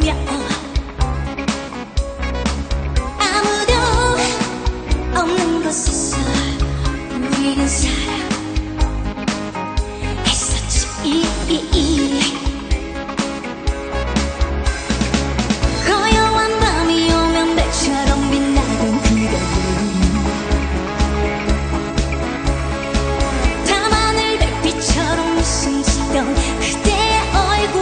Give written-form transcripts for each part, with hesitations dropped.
버려. 아무도 없는 곳에서 우리는 사랑했었지. 고요한 밤이 오면 별처럼 빛나던 그대, 밤하늘 별빛처럼 웃음 짓던 그대의 얼굴.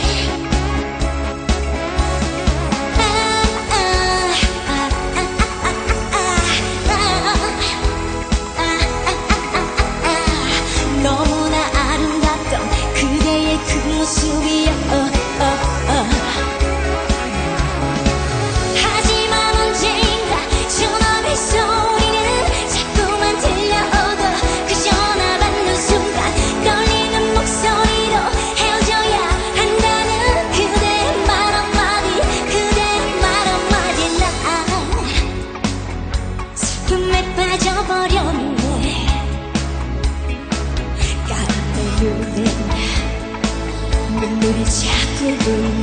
너무나 아름답던 그대의 그 모습이야. 하지만 언젠가 전화벨 소리는 자꾸만 들려오고 그 전화 받는 순간 떨리는 목소리로 헤어져야 한다는 그대의 말 한마디, 그대의 말 한마디. 난 슬픔에 빠져버렸네. 까르르는 눈물이 자꾸 흐르네.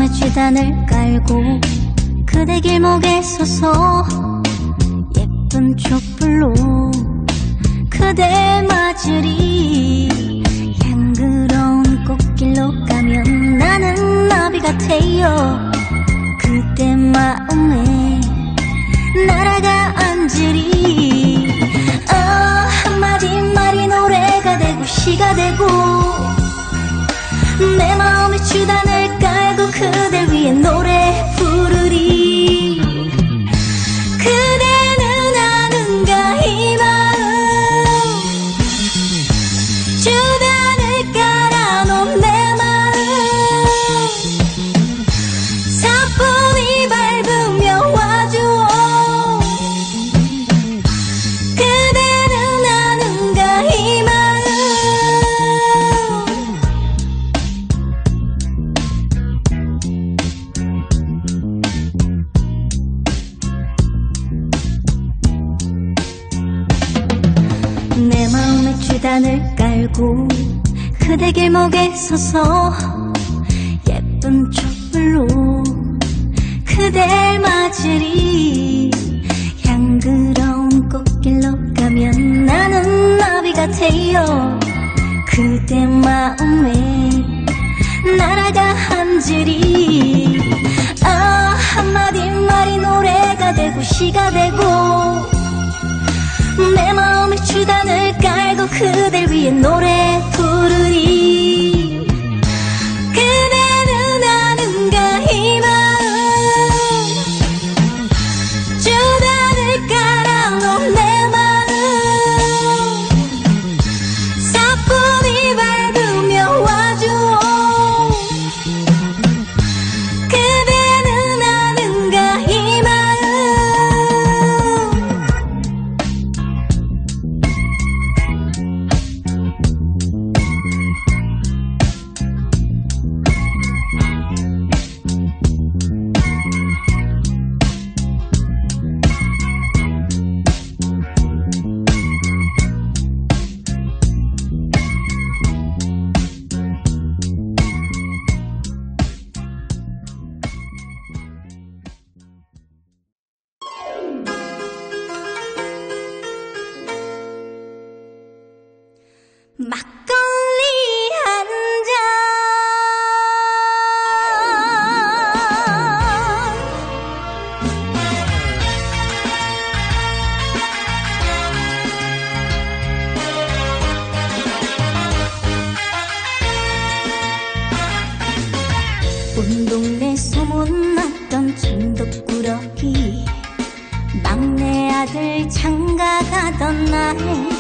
마음에 주단을 깔고 그대 길목에 서서 예쁜 촛불로 그대 맞으리. 향그러운 꽃길로 가면 나는 나비 같아요. 그대 마음에 날아가 앉으리. 한마디 말이 노래가 되고 시가 되고 내 마음에 주단을 깔고 그댈 위해 노래 부르리. 그대는 아는가 이 마음 주단을 깔아놓은 내 마음 사뿐히 밟으며 와주오. 그대는 아는가 이 마음 내 마음에 주단을 깔고 그대 길목에 서서 예쁜 촛불로 그댈 맞으리. 향그러운 꽃길로 가면 나는 나비 같아요. 그대 마음에 날아가 앉으리. 한마디 말이 노래가 되고 시가 되고 내 마음에 주단을 깔고 그댈 위해 노래 부르리. 그대는 아는가 이 마음 주단을 깔아놓은 내 마음 사뿐히 밟으며 와주오. 그대는 아는가 이 마음 막걸리 한 잔. 온 동네 소문났던 천덕꾸러기 막내 아들 장가가던 날에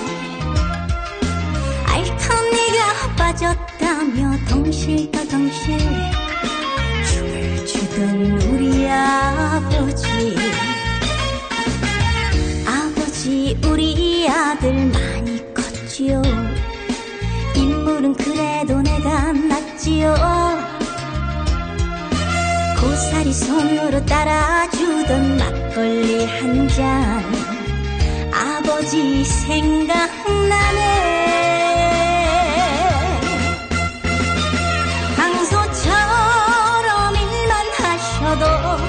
알턴니가 빠졌다며 덩실덩실 춤을 추던 우리 아버지. 아버지 우리 아들 많이 컸지요. 인물은 그래도 내가 낫지요. 고사리 손으로 따라주던 막걸리 한 잔 아버지 생각나네. 황소처럼 일만 하셔도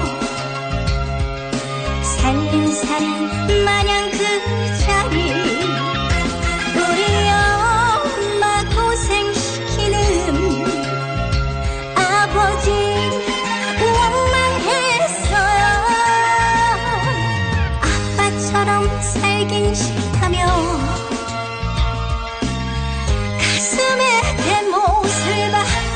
살림살이 마냥 그 자리 우리 엄마 고생시키는 아버지 원망했어요. 아빠처럼 살긴 싫다며 가슴에 대못을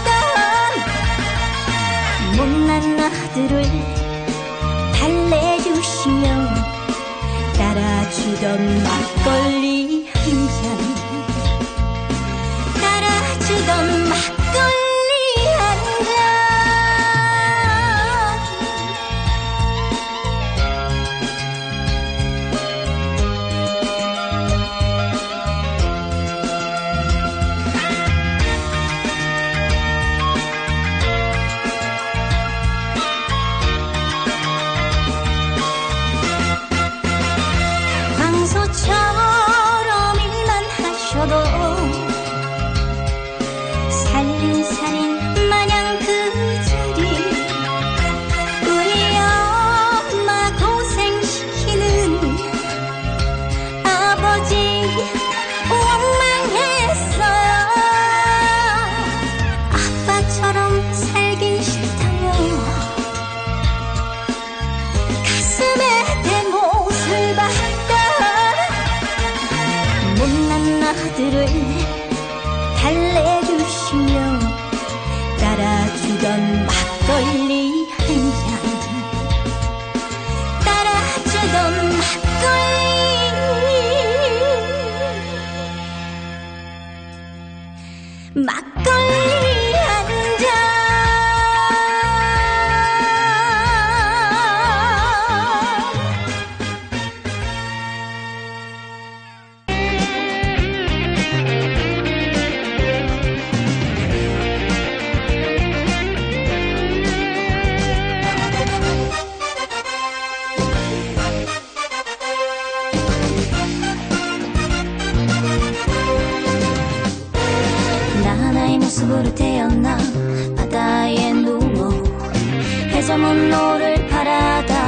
박던 못난 아들을 달래주시며 따라주던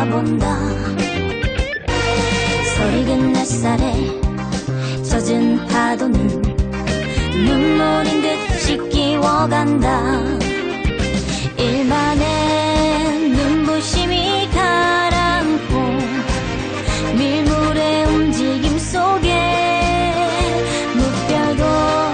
바라본다. 서리근 햇살에 젖은 파도는 눈물인 듯 씻기워간다. 일만의 눈부심이 가라앉고 밀물의 움직임 속에 무별도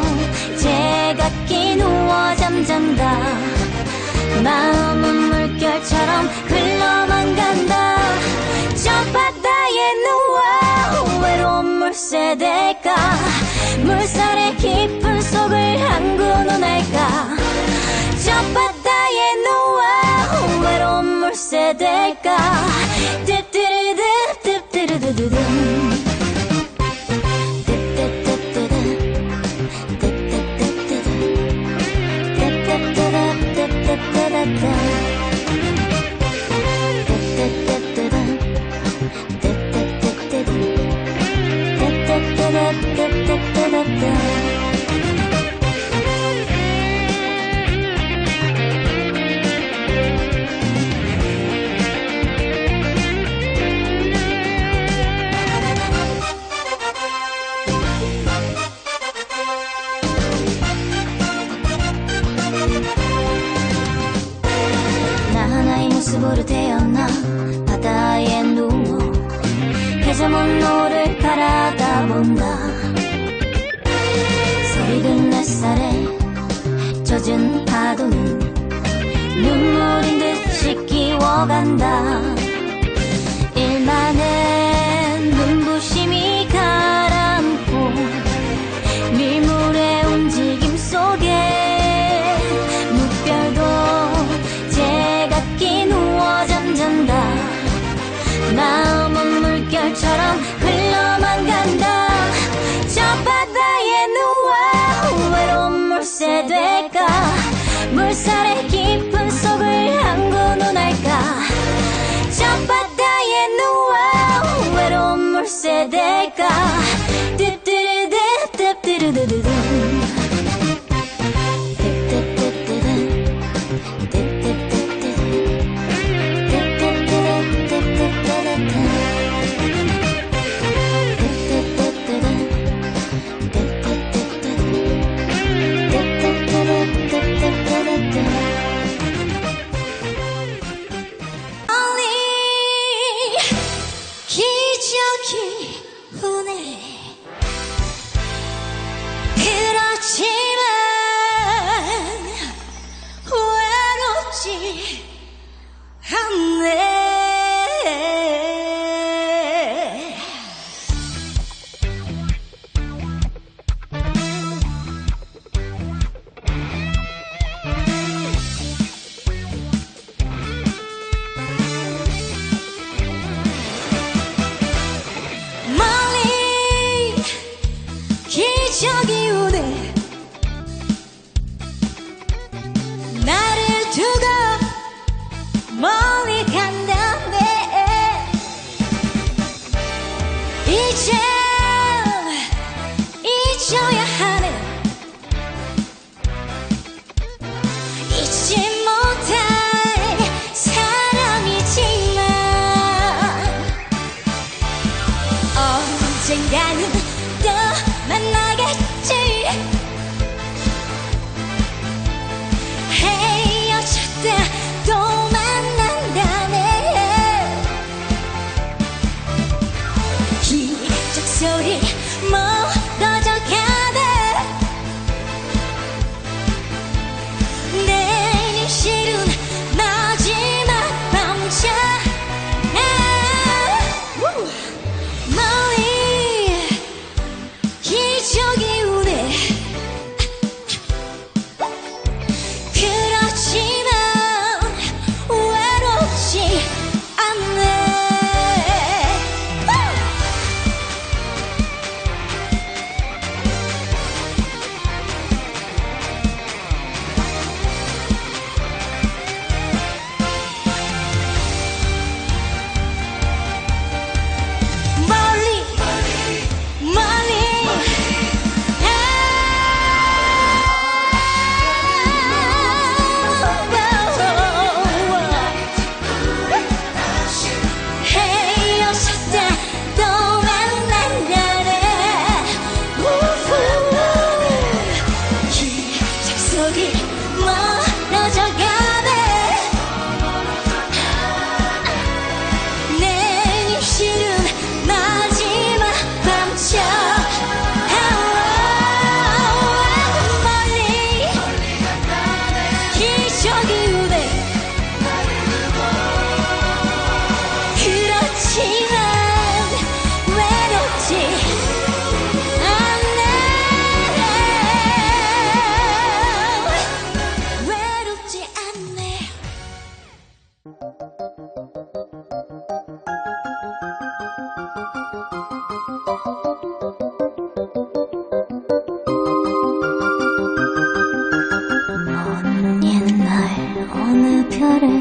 제각기 누워 잠잔다. 마음은 물결처럼 흘러만 간다. 저 바다에 누워 외로운 물새될까. 물살의 깊은 속을 한구는 알까. 저 바다에 누워 외로운 물새될까. 뚜뚜르드 뚜뚜르드드든 모습으로 태어나 바다에 누워 해저먼 노를 바라다 본다. 서리근 햇살에 젖은 파도는 눈물인 듯 씻기워간다. 일만의 눈부심이 가라앉고 밀물의 움직임 속에 무별도 제각기 누워 잠잔다. 마음은 물결처럼 흘러만 간다. 저 바다에 누워 외로운 물새될까. 물살의 깊은 속을 한구는 알까. 저 바다에 누워 외로운 물새될까. 뚜뚜르드 뚜뚜르드드든 기적이 오네. 나를 두고 멀리 간다네. 이제 잊어야 하는 잊지 못할 사람이지만 언젠가는 또 만나겠지. 헤어졌다 또 만난다네. 기적 소리 멀어져 가네. 내일 싫은 마지막 밤자 멀리 기적이 오네. 그렇지만 외롭지 않네.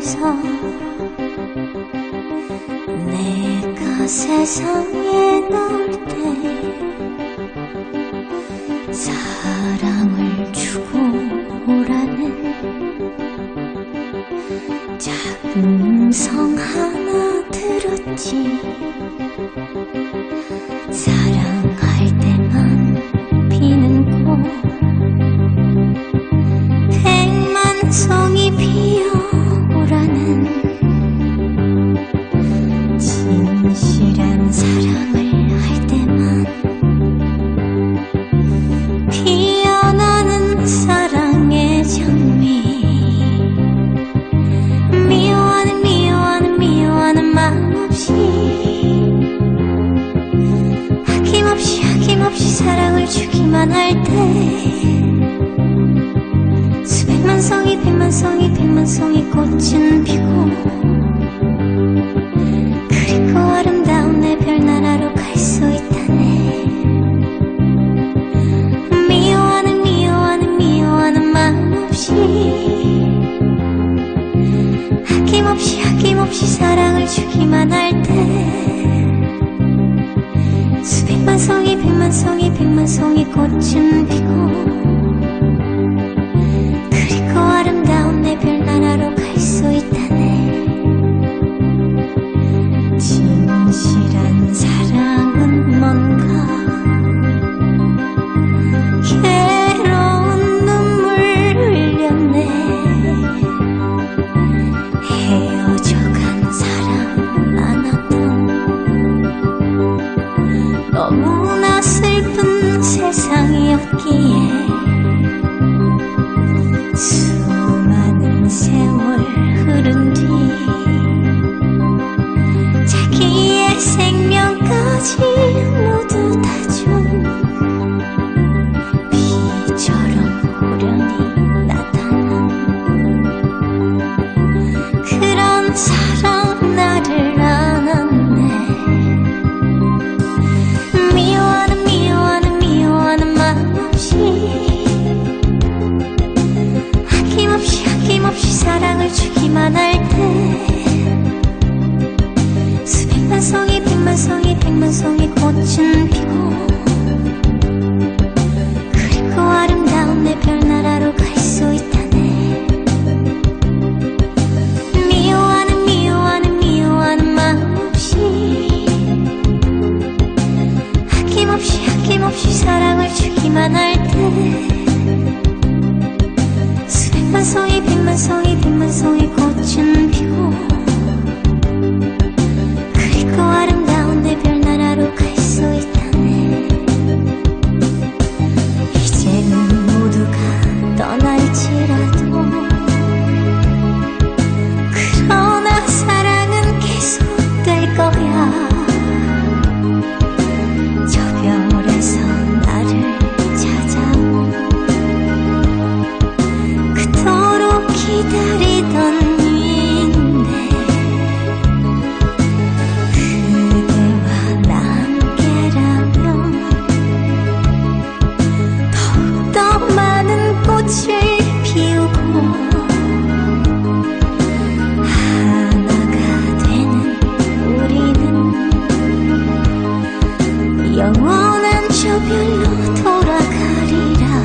하면서 내가 세상에 나올 때 사랑을 주고 오라는 작은 음성 하나 들었지. 사랑할 때만 피는 꽃 백만 송이 피어오라는 진실한 사랑을 할 때만 피어나는 사랑의 장미. 미워하는 미워하는 미워하는 마음 없이 아낌없이 사랑을 주기만 할 때 수백만 송이 백만 송이 백만 송이 꽃은 피고 그리고 아름다운 내 별나라로 갈 수 있다네. 미워하는 미워하는 미워하는 마음 없이 아낌없이 사랑을 주기만 할 때 수백만 송이 백만 송이 백만 송이 꽃은 피고 그리고 아름다운 내 별나라로 갈 수 있다네. 진실한 사랑은 뭔가 괴로운 눈물 흘렸네. 헤어져간 사랑 안았던 너무나 슬픈 세상이었기에 수많은 세월 흐른 뒤 자기의 생명까지 모두 다 준 비처럼 호련히 나타난 그런 사랑 나를 안았네. 미워하는 미워하는 미워하는 마음 없이 아낌없이 사랑을 주기만 할 때 수백만 송이 백만 송이 백만 송이 꽃은 피고 그리고 아름다운 내 별나라로 갈 수 있다네. 미워하는 미워하는 미워하는 마음 없이 아낌없이 사랑을 주기만 할 때 수백만 송이 백만 송이 백만 송이 꽃은 피고 그리고 아름다운 내 별나라로 갈 수 있다네. 이제는 모두가 떠날지라도 그러나 사랑은 계속될 거야. 저 별에서 나를 찾아온 그토록 기다리던 인데 그대와 나 함께라면 더욱더 많은 꽃을 피우고 하나가 되는 우리는 영원한 저 별로 돌아가리라.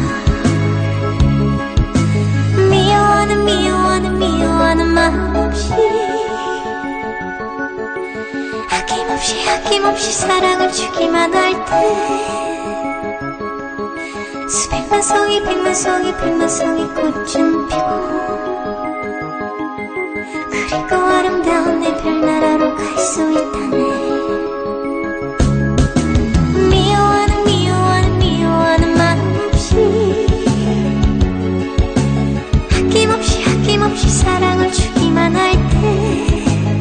미워하는 미워하는 미워하는 마음 없이 아낌없이 사랑을 주기만 할 때 수백만 송이 백만 송이 백만 송이 꽃은 피고 그리고 아름다운 내 별나라로 갈 수 있다네. 미워하는 미워하는 미워하는 마음 없이 아낌없이 사랑을 주기만 할 때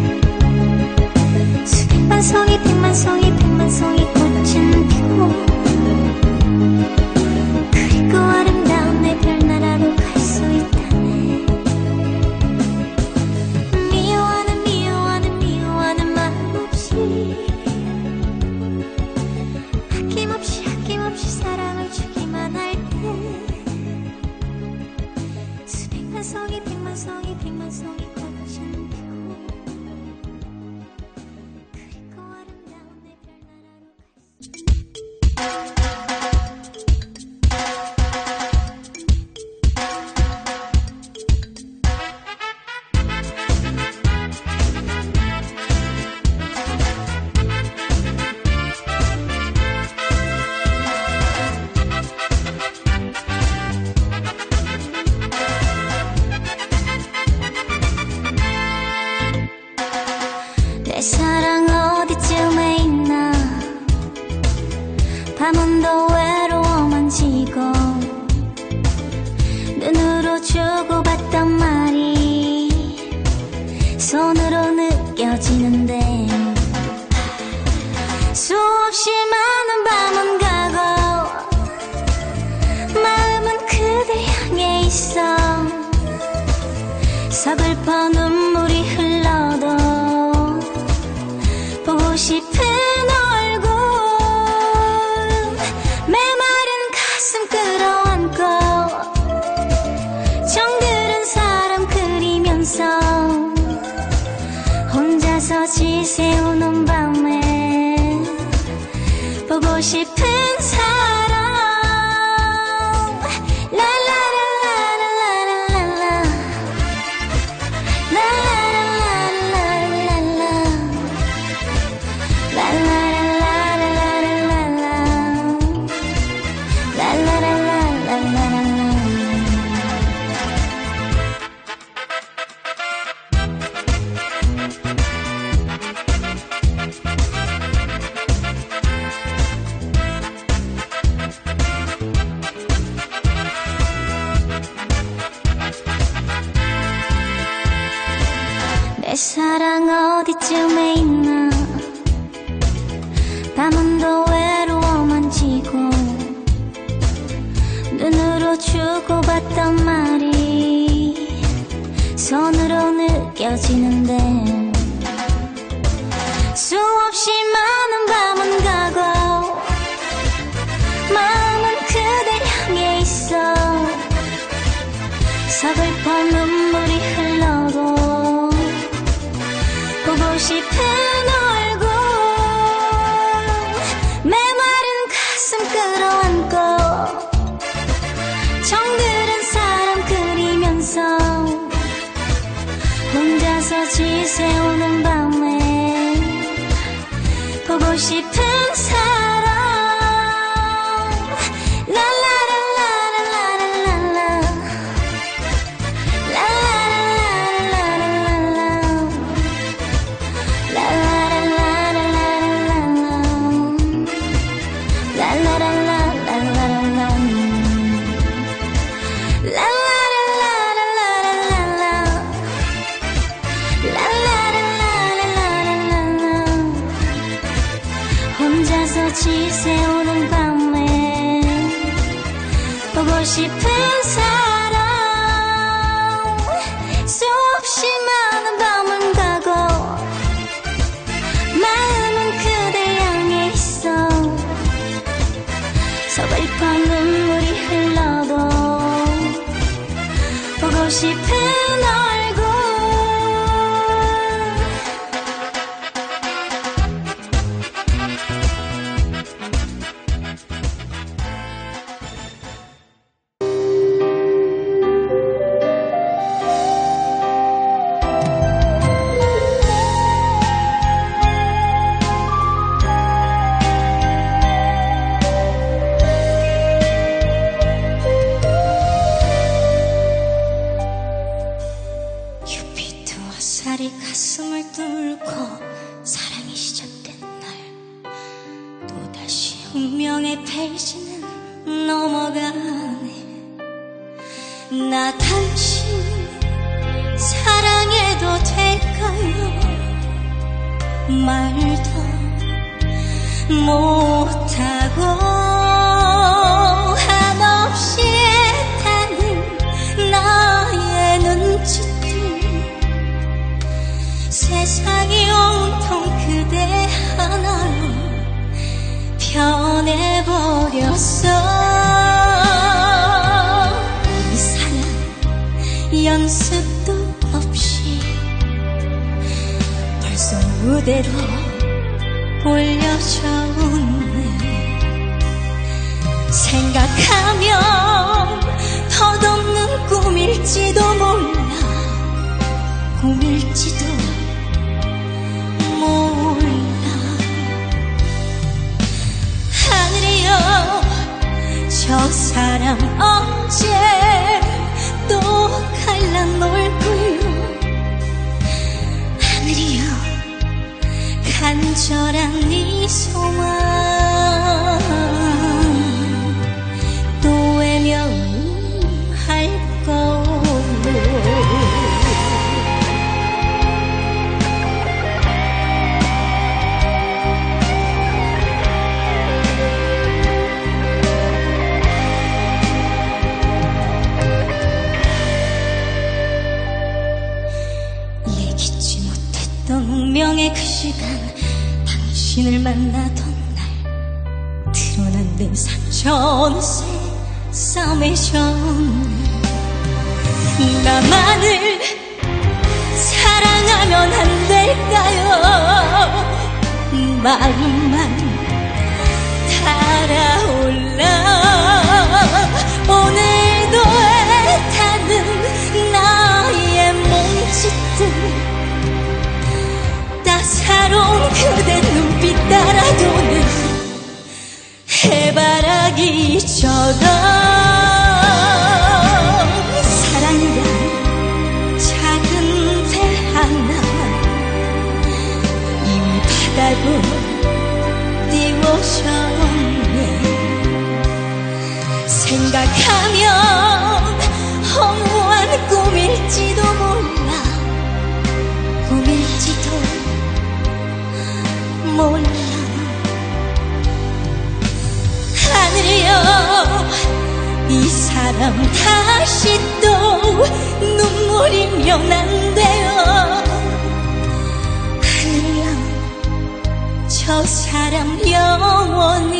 수백만 송이 백만 송이 백만 송이 꽃은 피고 그리고 아름다운 내 별나라로 갈 수 있다네. 미워하는 미워하는 미워하는 내 사랑 어디쯤에 있나. 밤은 더 외로워만 지고 눈으로 주고받던 말이 손으로 느껴지는데 수없이 많은 밤은 가고 마음은 그댈 향해 있어. 서글퍼 눈물이 흘러도 보고 싶은 얼굴. 메마른 가슴 끌어안고 정들은 사람 그리면서 혼자서 지새우는 밤에 보고 싶은 사람. 라라라라라라라라 내 사랑 어디쯤에 있나. 밤은 더 외로워만 지고 눈으로 주고받던 말이 손으로 느껴지는데 수없이 많은 밤은 가고 마음은 그댈 향해 있어. 서글퍼 눈물이 흘러도 보고 싶은 얼굴. 메마른 가슴 끌어안고 정들은 사람 그리면서 혼자서 지새우는 밤에 보고 싶은 사람. 혼자서 지새우는 밤에 보고 싶은 사람. 수없이 많은 밤은 가고 마음은 그댈 향해 있어. 서글퍼 눈물이 흘러도 보고 싶은 얼굴. 살이 가슴을 뚫고 사랑이 시작된 날 또다시 운명의 페이지는 넘어가네. 나 당신 사랑해도 될까요? 말도 못하고 한없이 애타는 나의 눈짓들. 세상이 온통 그대 하나로 변해버렸어. 이 사랑 연습도 없이 벌써 무대로 올려져오네. 생각하면 덧없는 꿈일지도 몰라. 꿈일지도 몰라. 하늘이여 저 사람 언제 또 갈라놓을까요? 하늘이여 간절한 네 소망 또 외면할까. 예기치 못했던 운명의 그 시간, 당신을 만나던 날 드러난 내 상처 어느새 싸매셨네. 나만을 사랑하면 안 될까요? 마음만 달아올라 오늘도 애타는 나의 몸짓들, 따사로운 그대 눈빛 따라도는 해바라기처럼 사랑이란 작은 배 하나 이미 바다로 띄워졌네. 생각하면 허무한 꿈일지도 몰라, 꿈일지도 몰라. 하늘이여, 이 사람 다시 또 눈물이면 안 돼요. 하늘이여, 저 사람 영원히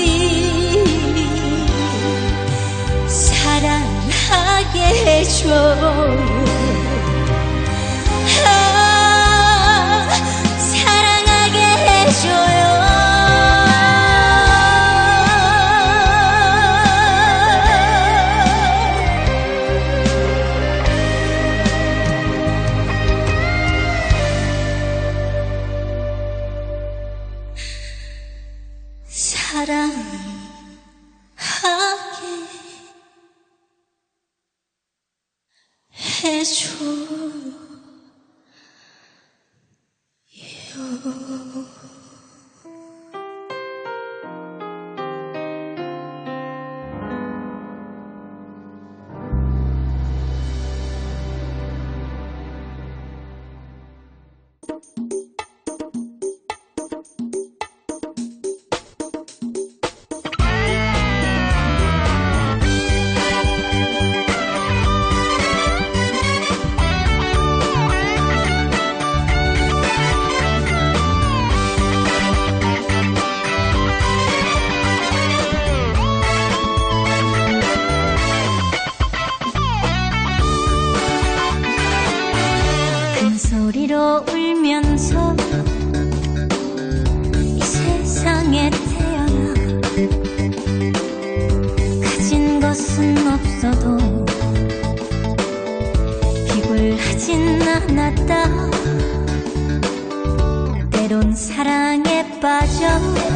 사랑하게 해줘요. 사랑하게 해줘요. 사랑하게 해줘요. 소리로 울면서 이 세상에 태어나 가진 것은 없어도 비굴하진 않았다. 때론 사랑에 빠져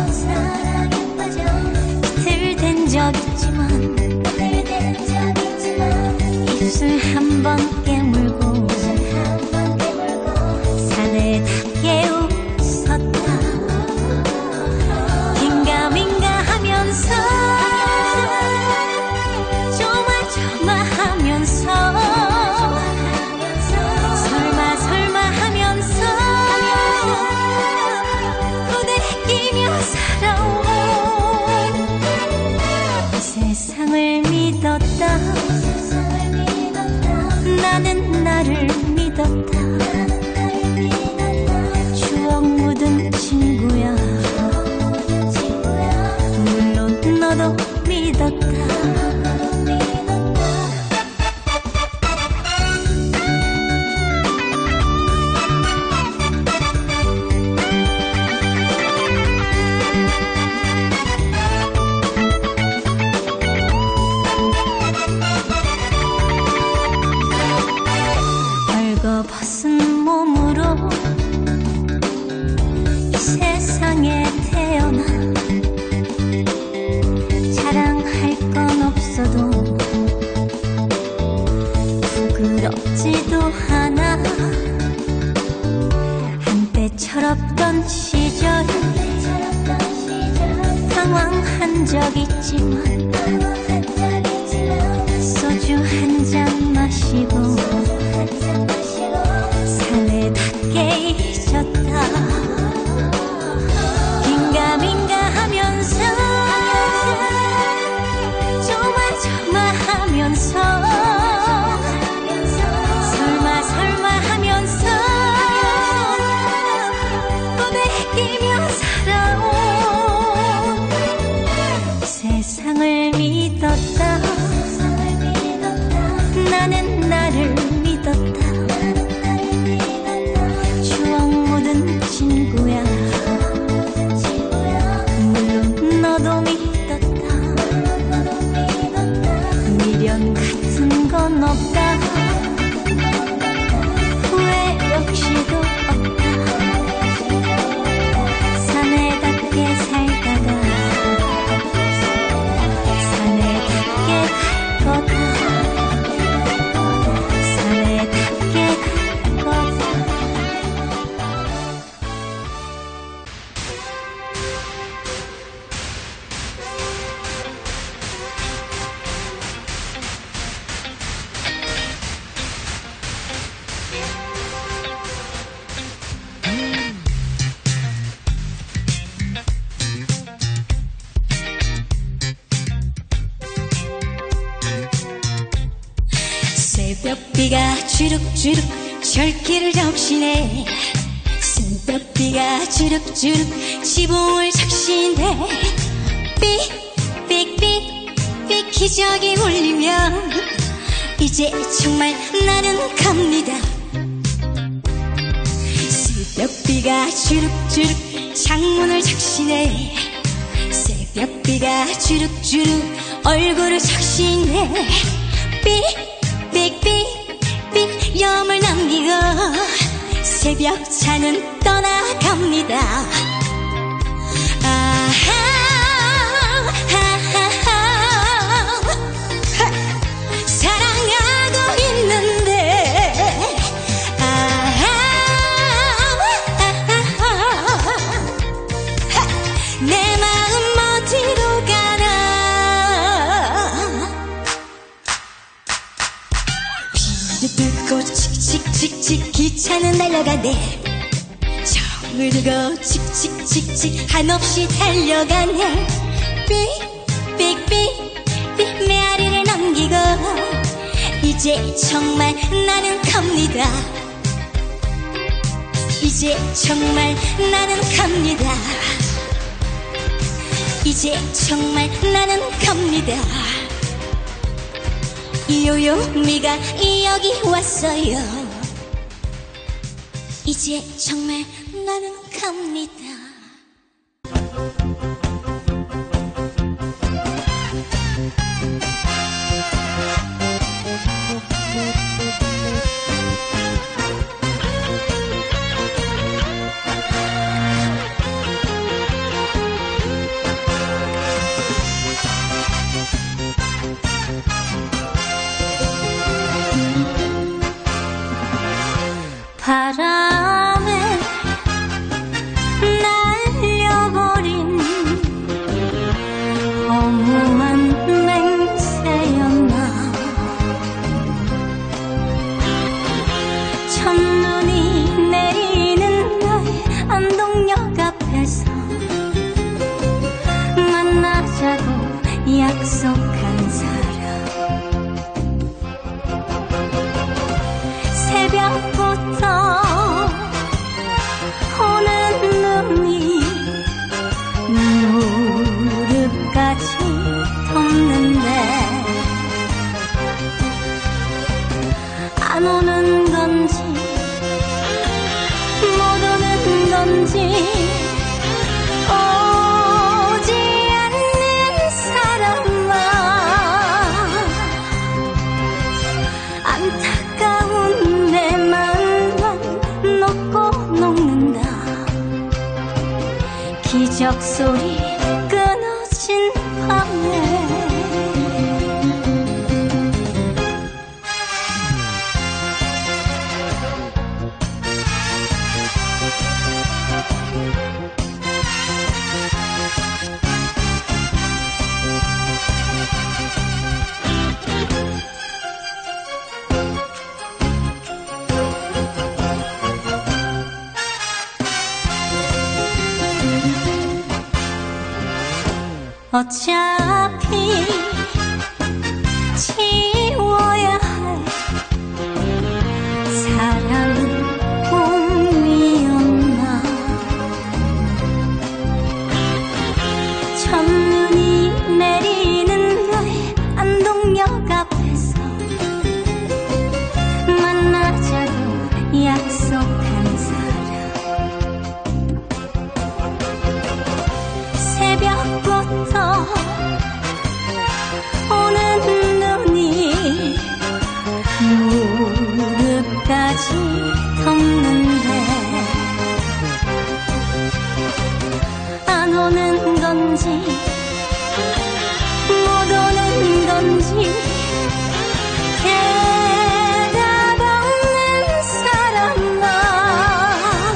비틀댄 적 있지만 입술 한 번 깨물고 사내답게 웃었다. 긴가민가 하면서 조마조마하면서 설마 하면서 부대끼며 살아온 이 세상을 믿었다. 나는 나를 믿었다. 추억 묻은 친구야, 물론 너도 믿었다. 벌거벗은 철없던 시절 당황한 적 있지만 소주 한 잔 마시고 사내답게 잊었다. 긴가민가 하면서 조마조마하면서 설마 하면서 꼬대끼며 살아온 세상을 믿었다. 나는 나를 믿었다. 추억 묻은 친구야. 물론 너도 믿었다. 미련 같은 건 없다. 후회 역시도 없다. 사내답게 살다가 사내답게 갈 거다. 사내답게 갈 거다. 새벽비가 주룩주룩 철길을 적시네. 새벽비가 주룩주룩 지붕을 적시네. 삑삑삑삑 기적이 울리면 이제 정말 나는 갑니다. 새벽비가 주룩주룩 창문을 적시네. 새벽비가 주룩주룩 얼굴을 적시네. 삑삑삑삑 염을 남기고 새벽차는 떠나갑니다. 사랑하고 있는데 내 마음 어디로 가나. 비를 뚫고 칙칙칙칙 기차는 날아가네. 정을 들고 칙칙칙칙 한없이 달려가네. 삑삑삑삑 메아리를 넘기고 이제 정말 나는 갑니다. 이제 정말 나는 갑니다. 이제 정말 나는 갑니다. 요요미가 여기 왔어요. 이제 정말 나는 갑니다. 바람에 날려버린 허무한 맹세였나. 첫눈이 내리는 날 안동역 앞에서 만나자고 약속한 사람. 새벽부터 오는 눈이 무릎까지 덮는데 안 오는 건지 못 오는 건지 오지 않는 사람아. 안타까운 내 맘만 녹고 녹는다. 기적 소리 끊어진 밤에 어차피 지워야 할 사랑은 꿈이었나. 첫눈이 내리는 날 안동역 앞에서 만나자고 약속한 사람. 새벽부터 오는 눈이 무릎까지 덮는데 안 오는 건지 못 오는 건지 대답 없는 사람아.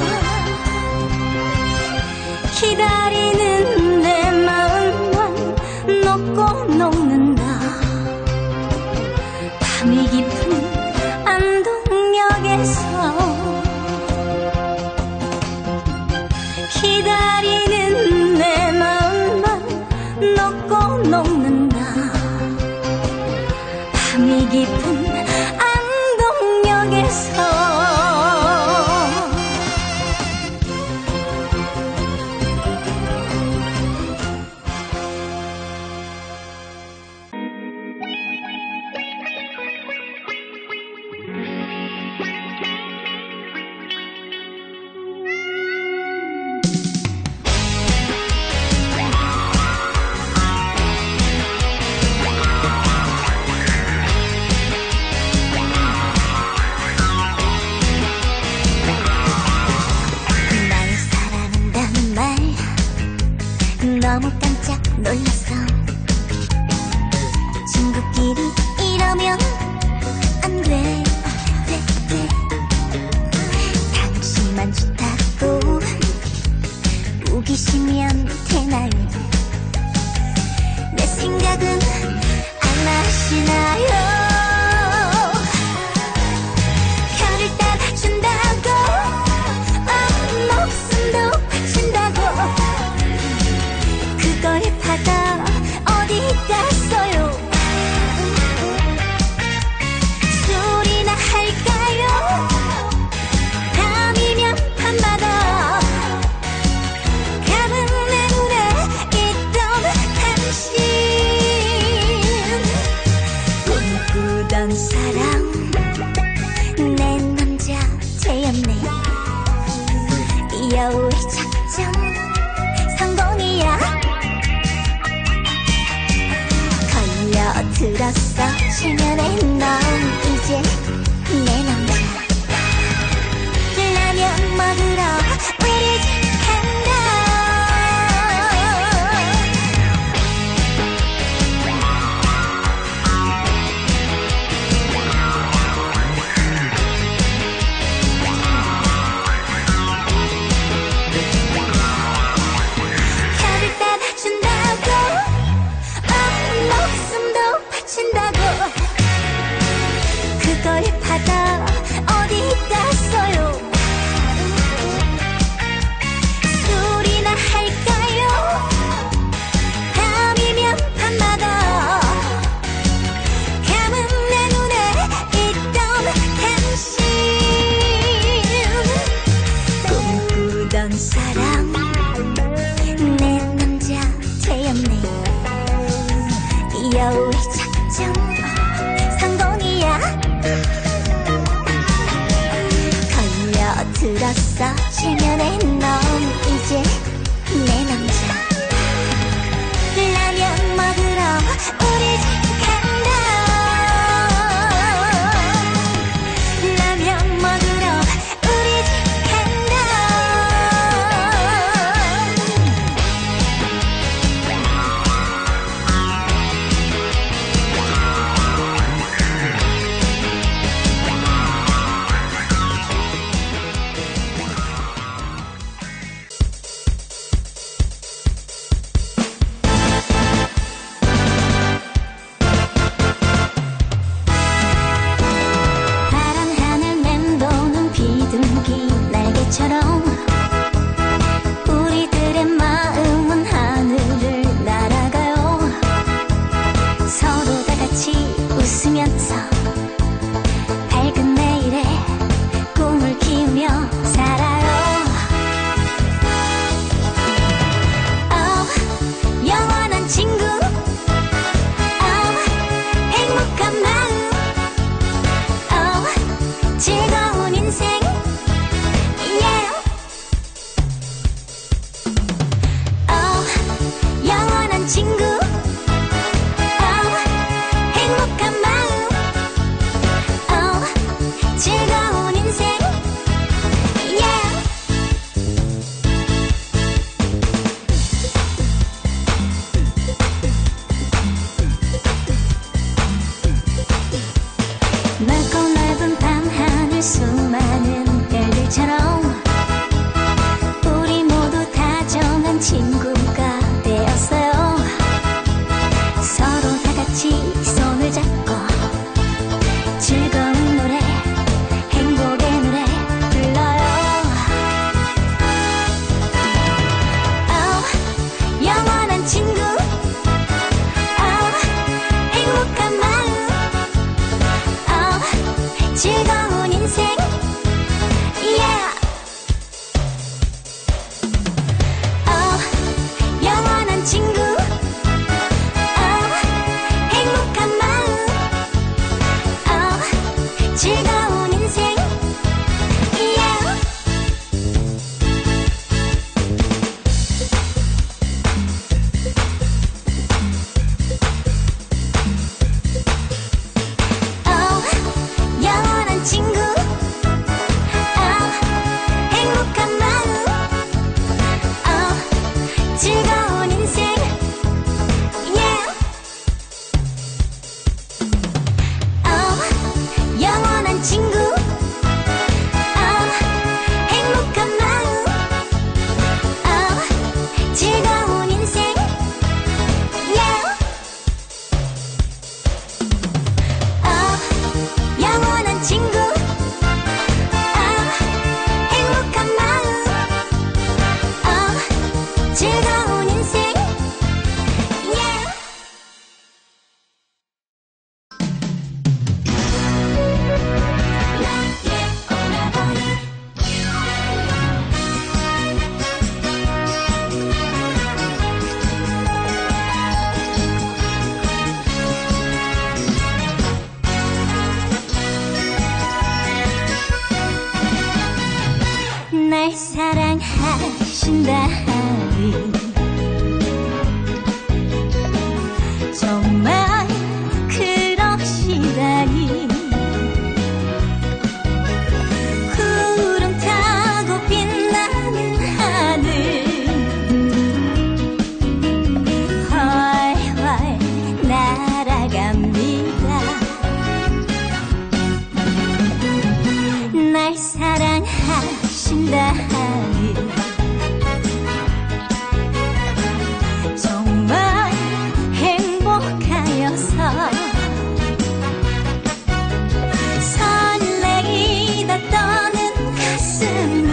기다리는 내 마음만 녹고 녹는다. 밤이 깊은 안동역에서 기다리는 내 마음만 녹고 녹는다. 밤이 깊은 안동역에서. 너무 깜짝 놀랐어. 친구끼리 이러면 안 돼. 당신만 좋다고 우기시면 되나요? 내 생각은 안 하시나요? 별을 따라준다고 목숨도 바친다고 그걸 받아 어디 갔어요? 술이나 할까요? 밤이면 밤마다 감은 내 눈에 있던 당신 꿈꾸던 사랑 내 남자 되었네. 여우의 작전 성공이야. 걸려들었어 체면에 넌 이제 내 남자. 라면 먹으러 우리 집 간다. 별을 따라준다고 목숨도 바친다고 그걸 받아 어디 갔어요? 술이나 할까요? 밤이면 밤마다 감은 내 눈에 있던 당신 꿈꾸던 사랑 내 남자 되었네. 여우의 작전 성공이야. 걸려들었어 체면에 넌 이제 내 남자. 라면 먹으러 우리 집 간다. 라면 먹으러 우리 집 간다. 즐거운 인생 yeah. 날 사랑하신다니 정말 그러시다니 구름 타고 빛나는 하늘 훨훨 날아갑니다. 날 사랑하신다니 정말 행복하여서 설레이다 떠는 가슴은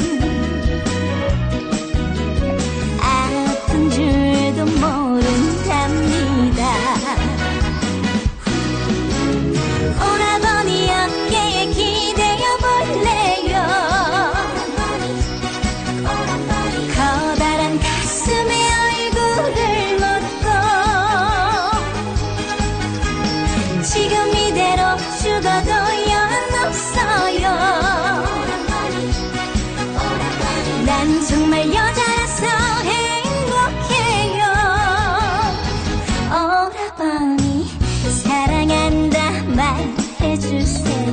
아픈 줄도 모른답니다. 오라버니 어깨에 기대어 볼래요. 커다란 가슴에 얼굴을 묻고 지금 이대로 죽어도 연없어요. 난 정말 여자라서 행복해요. 오라버니 사랑한다 말해주세요.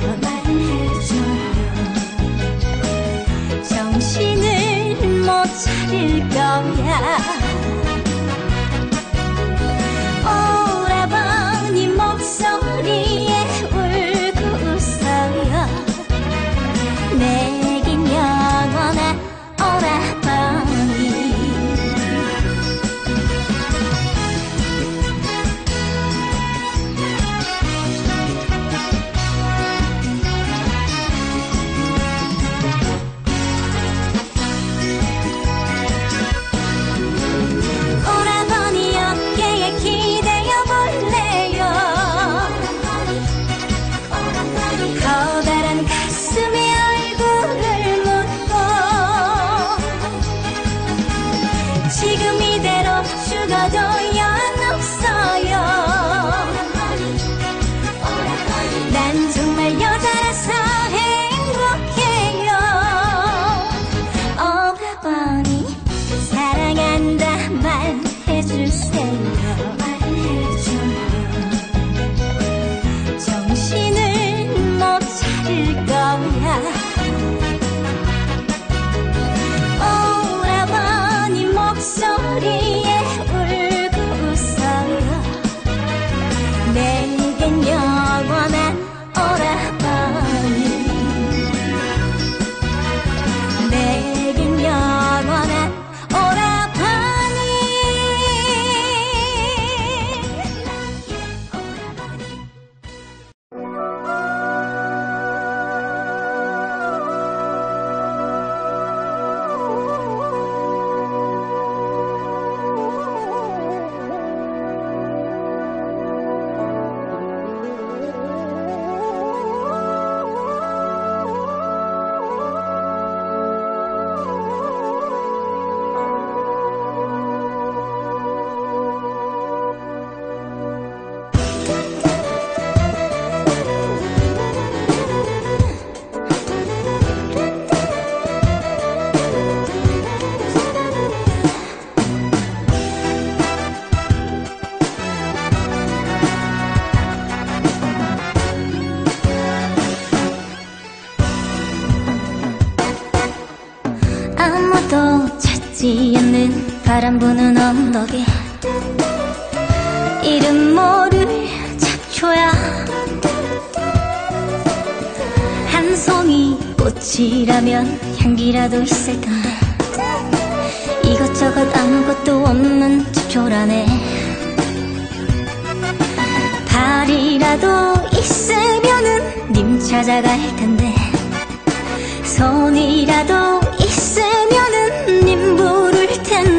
정신을 못 차릴 거야. 오라버니 목소리에 울고 웃어요. 내겐 영원한 오라버니. 오라버니 어깨에 기대어 볼래요. 커다란 가슴에 얼굴을 묻고 지금 이대로 죽어도 연없어요. 난 정말 여자라서 행복해요. 오라버니 사랑한다 말해주세요. 정신을 못 차릴 거야. 오라버니 목소리에 울고 웃어요. 내겐 영원한 오라버니. 내겐 영원한 오라버니. 아무도 찾지 않는 바람 부는 언덕에 이름 모를 잡초야 한 송이 꽃이라면 향기라도 있을 텐데 이것저것 아무것도 없는 잡초라네. 발이라도 있으면은 님 찾아갈 텐데 손이라도 있으면은 님 부를 텐데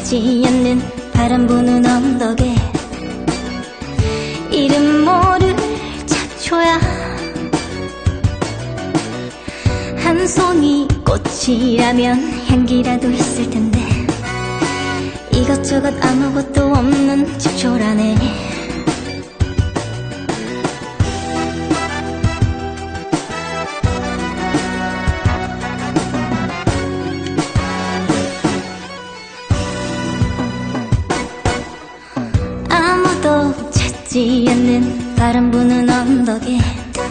찾지 않는 바람 부는 언덕에 이름 모를 잡초야 한 송이 꽃이라면 향기라도 있을 텐데 이것저것 아무것도 없는 집초라네. 아무도 찾지 않는 바람 부는 언덕에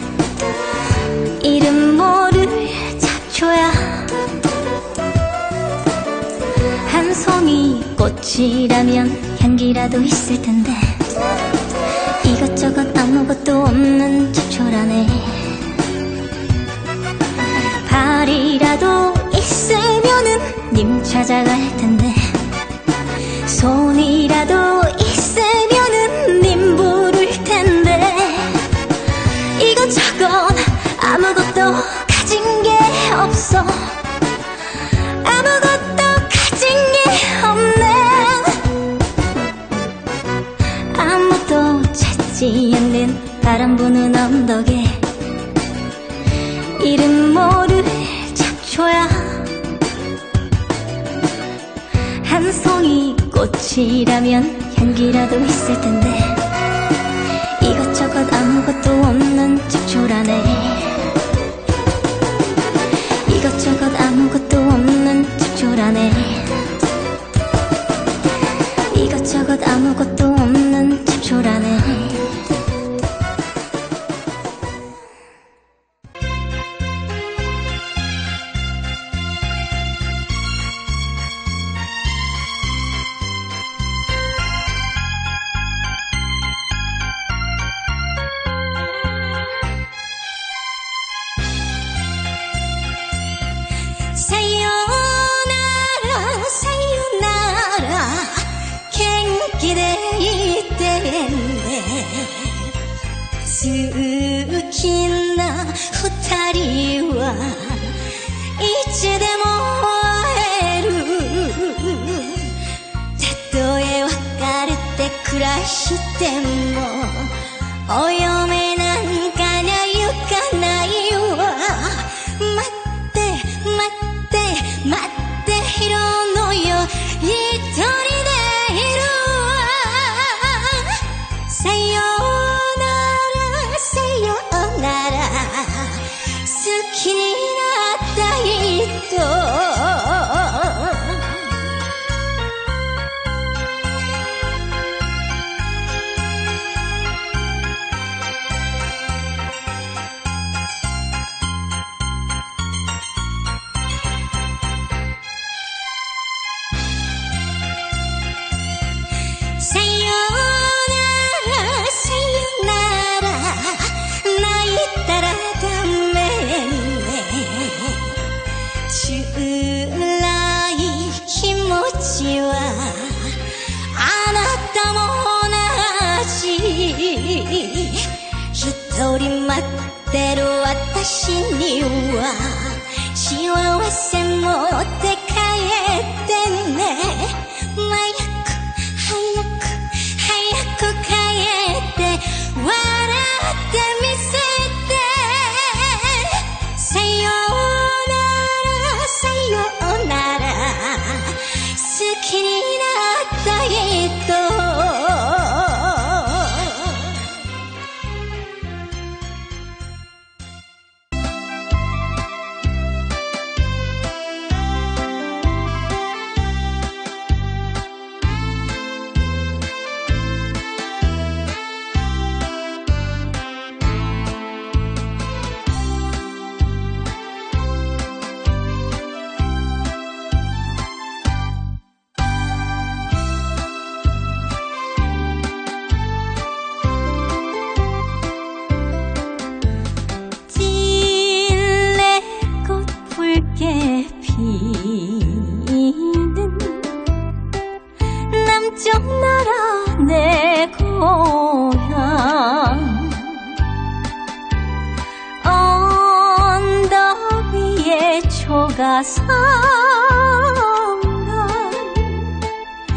이름 모를 잡초야 한 송이 꽃이라면 향기라도 있을 텐데 이것저것 아무것도 없는 잡초라네. 발이라도 있으면은 님 찾아갈 텐데 손이라도 있으면은 님 부를 텐데 이것저것 아무것도 가진 게 없어. 아무것도 가진 게 없네. 아무도 찾지 않는 바람 부는 언덕에 이름 모를 잡초야 한 송이 꽃이라면 향기라도 있을 텐데 이것저것 아무것도 없는 잡초라네. 이것저것 아무것도 없는 잡초라네. 이것저것 아무것도 없는 잡초라네. 사요나라 갱기대 이때네 스키나 후타리와 이제でも会えるたとえ別れて暮らしてもお嫁なんかにゃ行かないわ。待って待って待っているのよ一人でいるわ。さよならさよなら好きになった人さよならさよなら泣いたらダメね。辛い気持ちはあなたも同じ。一人待ってる私には幸せ持って帰ってね。早く帰って笑ってみせて。さよならさよなら好きになった人남쪽 나라 내 고향 언덕 위에 초가상간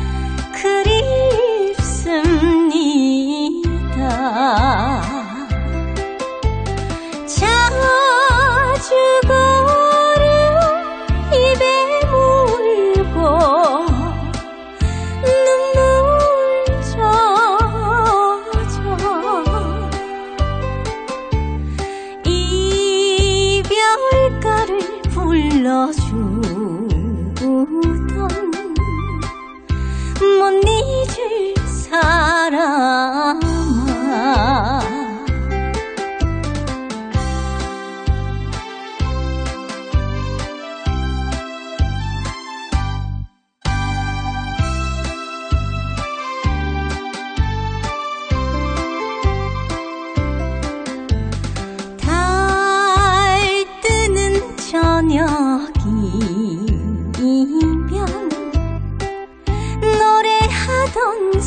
살던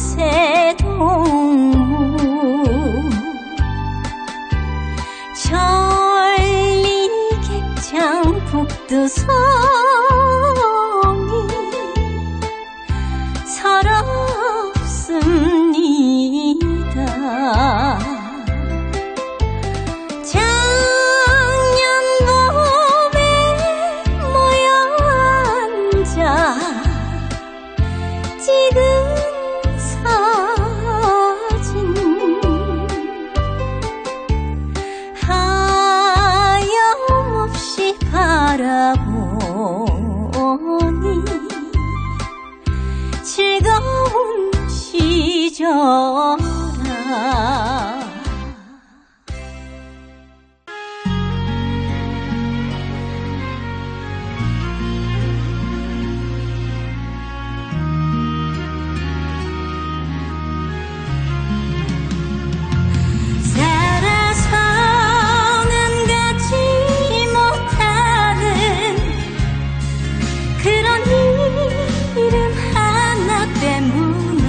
새동무 천리객장 북두성이 서럽습니다. 작년 봄에 모여 앉아 찍은 사진 하염없이 바라보니 즐거운 시절아. 살아서는 갖지 못하는 그런 이름 하나 때문에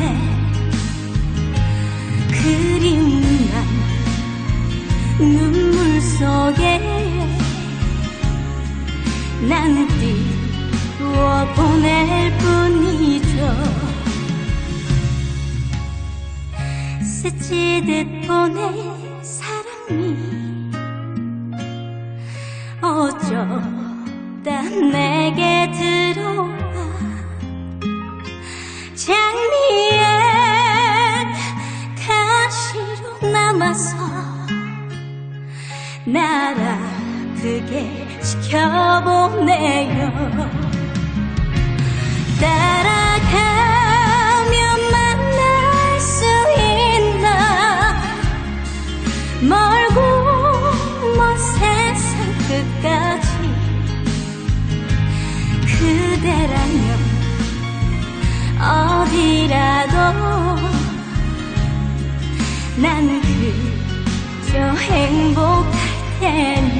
그리움만 눈물 속에 난 띄워 보낼 뿐이죠. 스치듯 보낸 사랑이 어쩌다 내게 들어와 장미에 가시로 남아서 날 아프게 지켜보네요. 따라가면 만날 수 있나 멀고 먼 세상 끝까지 그대라면 어디라도 난 그저 행복할 테니.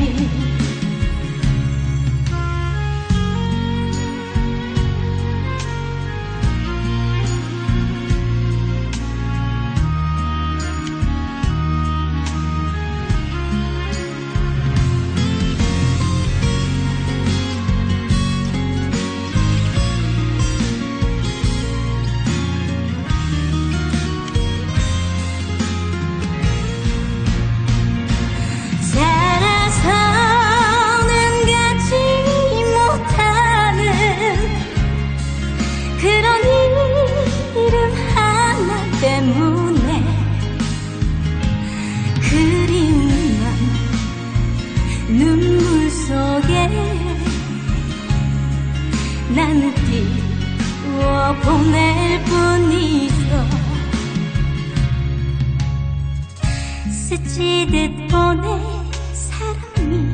눈물 속에 난 띄워 보낼 뿐이죠. 스치듯 보낸 사랑이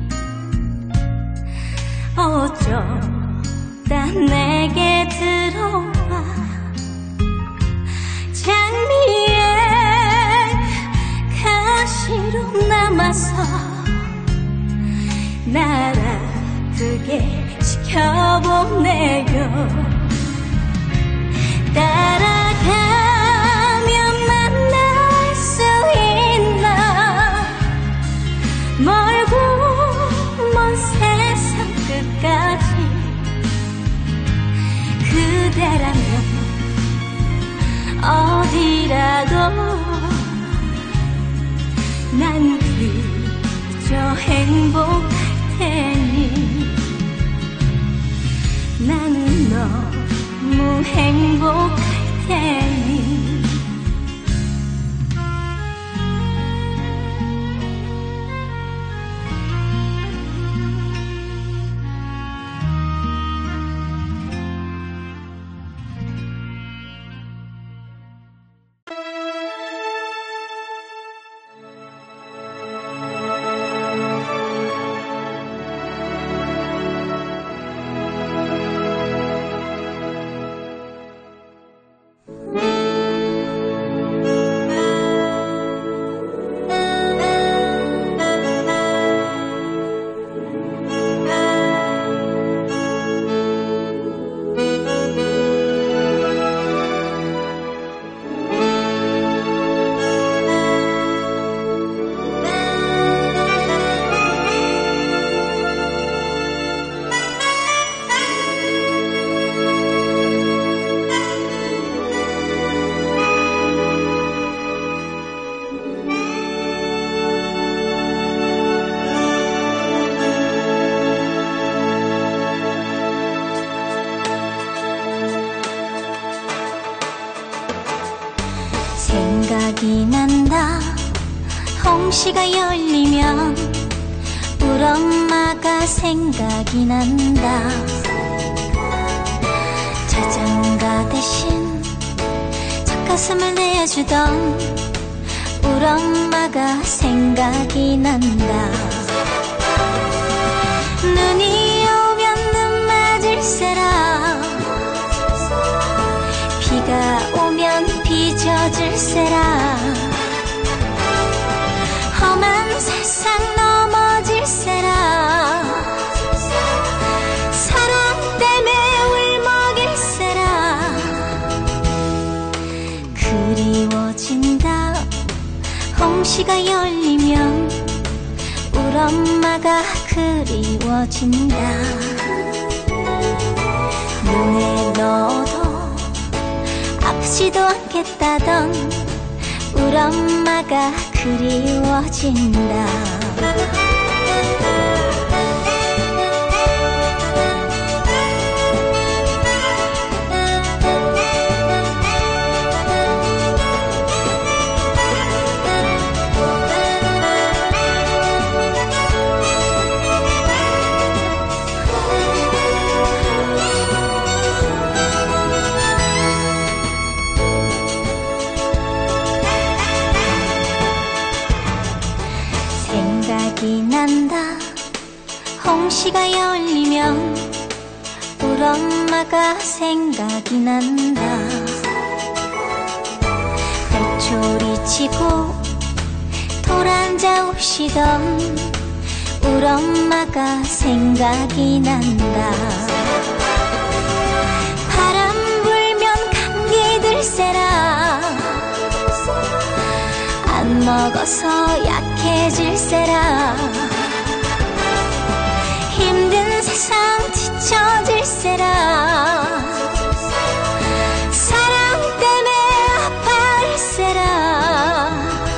어쩌다 내게 들어와 장미에 가시로 남아서 날 아프게 지켜보네요. 따라가면 만날 수 있나 멀고 먼 세상 끝까지 그대라면 어디라도 난 그저 행복할 테니. 나는 너무 행복할 테니. 생각이 난다. 홍시가 열리면 우리 엄마가 생각이 난다. 자장가 대신 젖가슴을 내주던 우리 엄마가 생각이 난다. 눈이 오면 눈 맞을세라, 비가 오면 비 젖을세라, 험한 세상 넘어질세라, 사랑 때문에 울먹일세라. 그리워진다. 홍시가 열리면 우리 엄마가 그리워진다. 눈에 넣어도 아프지도 않겠다던 우리 엄마가 그리워진다. 생각이 난다. 홍시가 열리면 우리 엄마가 생각이 난다. 배초리 치고 돌아앉아 우시던 우리 엄마가 생각이 난다. 바람 불면 감기 들세라, 안 먹어서 약해질세라, 힘든 세상 뒤처질세라, 사랑 때문에 아파할세라.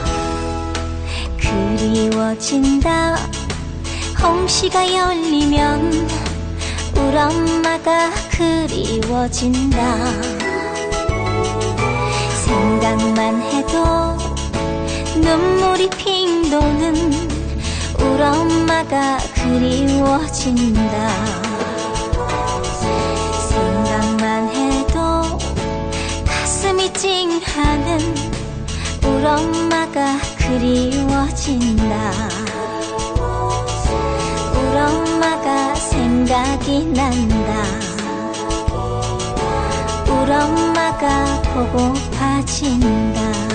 그리워진다. 홍시가 열리면 우리 엄마가 그리워진다. 생각만 해도 눈물이 핑 도는 우리 엄마가 그리워진다. 생각만 해도 가슴이 찡하는 우리 엄마가 그리워진다. 우리 엄마가 생각이 난다. 우리 엄마가 보고파진다.